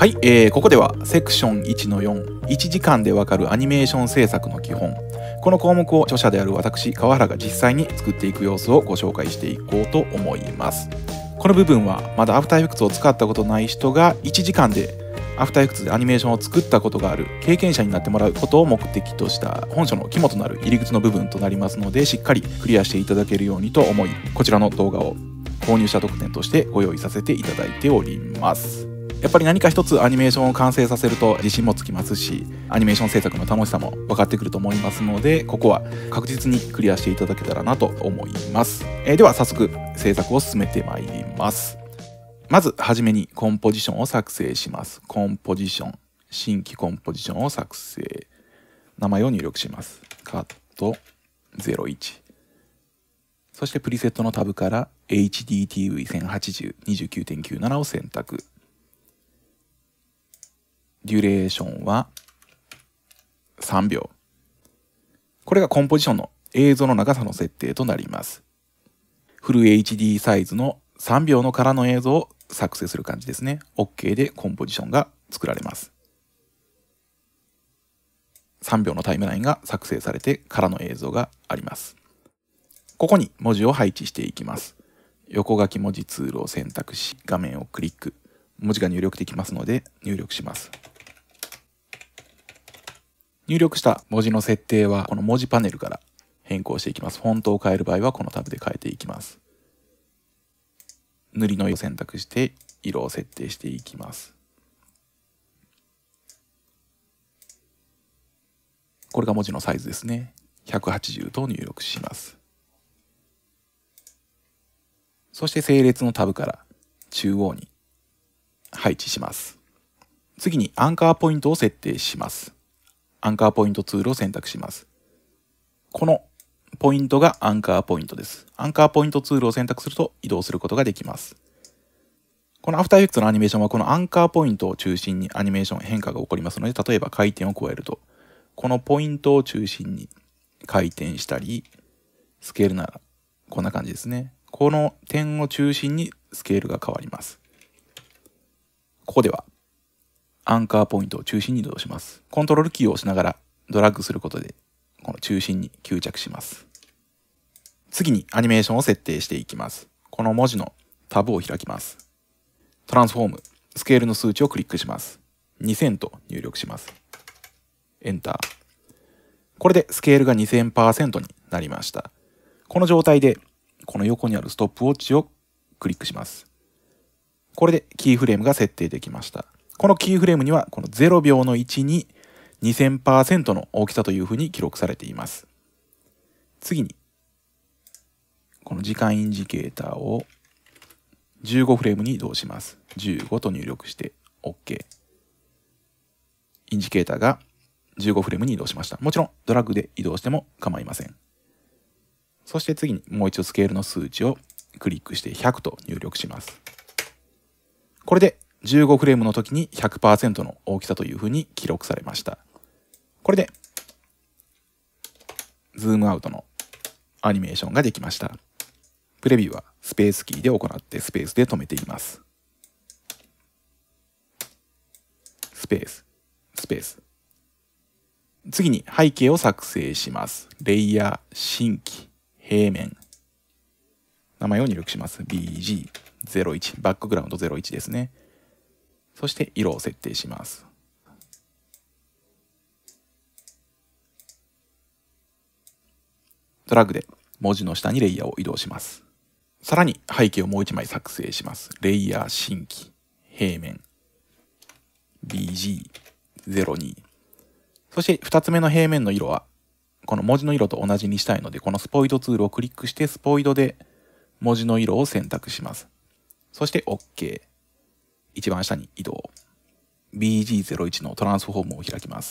はい、ここではセクション1の4、1時間でわかるアニメーション制作の基本。この項目を著者である私、川原が実際に作っていく様子をご紹介していこうと思います。この部分はまだアフターエフェクツを使ったことない人が1時間でアフターエフェクツでアニメーションを作ったことがある経験者になってもらうことを目的とした本書の肝となる入り口の部分となりますので、しっかりクリアしていただけるようにと思い、こちらの動画を購入者特典としてご用意させていただいております。やっぱり何か一つアニメーションを完成させると自信もつきますし、アニメーション制作の楽しさも分かってくると思いますので、ここは確実にクリアしていただけたらなと思います。では早速制作を進めてまいります。まずはじめにコンポジションを作成します。コンポジション、新規コンポジションを作成。名前を入力します。カット01。そしてプリセットのタブから HDTV1080-29.97 を選択。デュレーションは3秒。これがコンポジションの映像の長さの設定となります。フル HD サイズの3秒の空の映像を作成する感じですね。OK でコンポジションが作られます。3秒のタイムラインが作成されて空の映像があります。ここに文字を配置していきます。横書き文字ツールを選択し、画面をクリック。文字が入力できますので入力します。入力した文字の設定はこの文字パネルから変更していきます。フォントを変える場合はこのタブで変えていきます。塗りの色を選択して色を設定していきます。これが文字のサイズですね。180と入力します。そして整列のタブから中央に配置します。次にアンカーポイントを設定します。アンカーポイントツールを選択します。このポイントがアンカーポイントです。アンカーポイントツールを選択すると移動することができます。このアフターエフェクツのアニメーションはこのアンカーポイントを中心にアニメーション変化が起こりますので、例えば回転を加えると、このポイントを中心に回転したり、スケールならこんな感じですね。この点を中心にスケールが変わります。ここではアンカーポイントを中心に移動します。コントロールキーを押しながらドラッグすることで、この中心に吸着します。次にアニメーションを設定していきます。この文字のタブを開きます。トランスフォーム、スケールの数値をクリックします。2000と入力します。エンター。これでスケールが 2000% になりました。この状態で、この横にあるストップウォッチをクリックします。これでキーフレームが設定できました。このキーフレームにはこの0秒の位置に 2000% の大きさというふうに記録されています。次にこの時間インジケーターを15フレームに移動します。15と入力して OK。インジケーターが15フレームに移動しました。もちろんドラッグで移動しても構いません。そして次にもう一度スケールの数値をクリックして100と入力します。これで15フレームの時に 100% の大きさというふうに記録されました。これでズームアウトのアニメーションができました。プレビューはスペースキーで行ってスペースで止めています。スペース、スペース。次に背景を作成します。レイヤー、新規、平面。名前を入力します。BG01、バックグラウンド01ですね。そして色を設定します。ドラッグで文字の下にレイヤーを移動します。さらに背景をもう1枚作成します。レイヤー、新規、平面。BG02。そして2つ目の平面の色は、この文字の色と同じにしたいので、このスポイドツールをクリックしてスポイドで文字の色を選択します。そして OK。一番下に移動。BG01 のトランスフォームを開きます。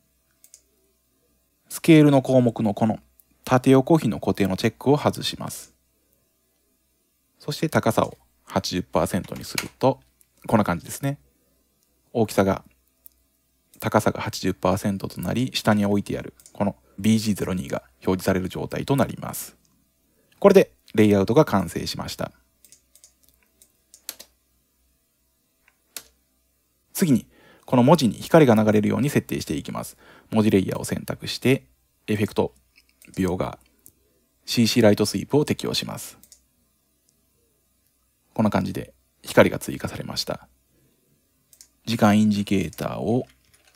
スケールの項目のこの縦横比の固定のチェックを外します。そして高さを 80% にすると、こんな感じですね。大きさが、高さが 80% となり、下に置いてあるこの BG02 が表示される状態となります。これでレイアウトが完成しました。 次にこの文字に光が流れるように設定していきます。文字レイヤーを選択して、エフェクト、描画、CC ライトスイープを適用します。こんな感じで光が追加されました。時間インジケーターを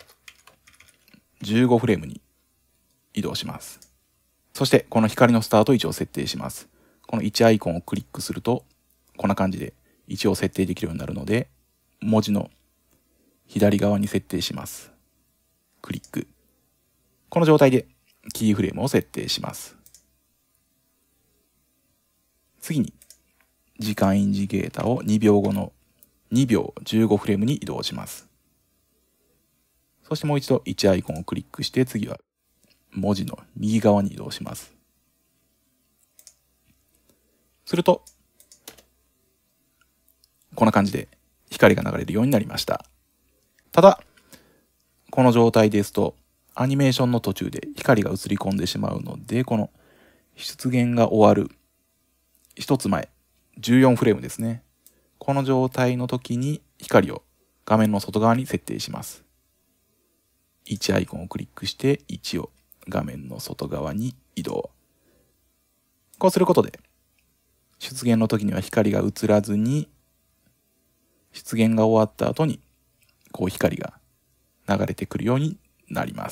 15フレームに移動します。そしてこの光のスタート位置を設定します。この1アイコンをクリックすると、こんな感じで位置を設定できるようになるので、文字の左側に設定します。クリック。この状態でキーフレームを設定します。次に時間インジケーターを2秒後の2秒15フレームに移動します。そしてもう一度1アイコンをクリックして、次は文字の右側に移動します。すると、こんな感じで光が流れるようになりました。ただ、この状態ですと、アニメーションの途中で光が映り込んでしまうので、この出現が終わる一つ前、14フレームですね。この状態の時に光を画面の外側に設定します。1アイコンをクリックして1を画面の外側に移動。こうすることで、出現の時には光が映らずに、出現が終わった後に、こう光が流れてくるようになります。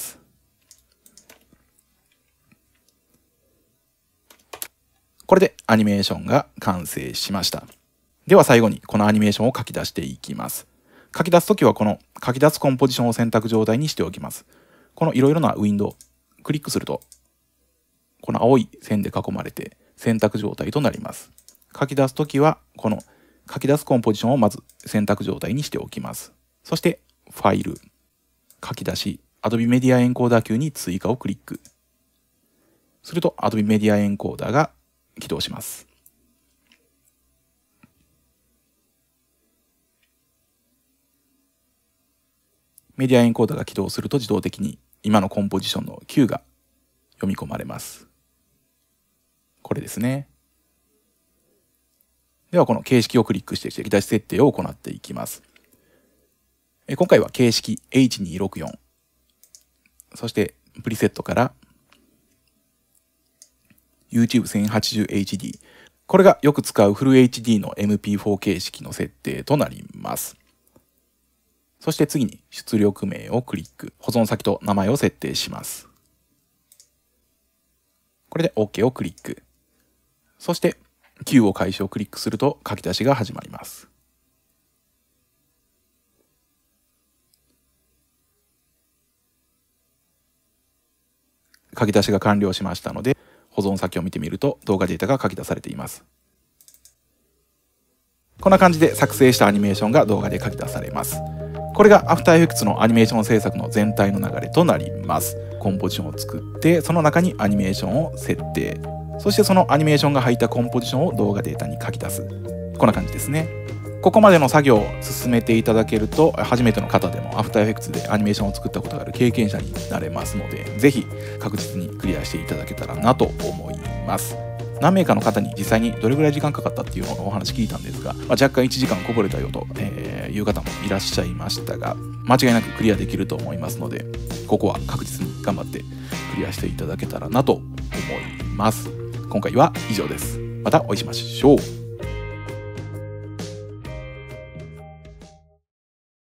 これでアニメーションが完成しました。では最後にこのアニメーションを書き出していきます。書き出すときはこの書き出すコンポジションを選択状態にしておきます。このいろいろなウィンドウ、クリックすると、この青い線で囲まれて選択状態となります。書き出すときはこの書き出すコンポジションをまず選択状態にしておきます。そしてファイル、書き出し、Adobe Media Encoder 級に追加をクリック。すると Adobe Media Encoder が起動します。メディアエンコーダーが起動すると自動的に今のコンポジションの Q が読み込まれます。これですね。ではこの形式をクリックして書き出し設定を行っていきます。今回は形式 H264。そしてプリセットから YouTube1080HD。これがよく使うフル HD の MP4 形式の設定となります。そして次に出力名をクリック。保存先と名前を設定します。これで OK をクリック。そして Q を開始をクリックすると書き出しが始まります。書き出しが完了しましたので、保存先を見てみると動画データが書き出されています。こんな感じで作成したアニメーションが動画で書き出されます。これが After Effects のアニメーション制作の全体の流れとなります。コンポジションを作って、その中にアニメーションを設定。そしてそのアニメーションが入ったコンポジションを動画データに書き出す。こんな感じですね。ここまでの作業を進めていただけると、初めての方でも After Effects でアニメーションを作ったことがある経験者になれますので、ぜひ確実にクリアしていただけたらなと思います。何名かの方に実際にどれぐらい時間かかったっていうのをお話聞いたんですが、若干1時間こぼれたよという方もいらっしゃいましたが、間違いなくクリアできると思いますので、ここは確実に頑張ってクリアしていただけたらなと思います。今回は以上です。またお会いしましょう。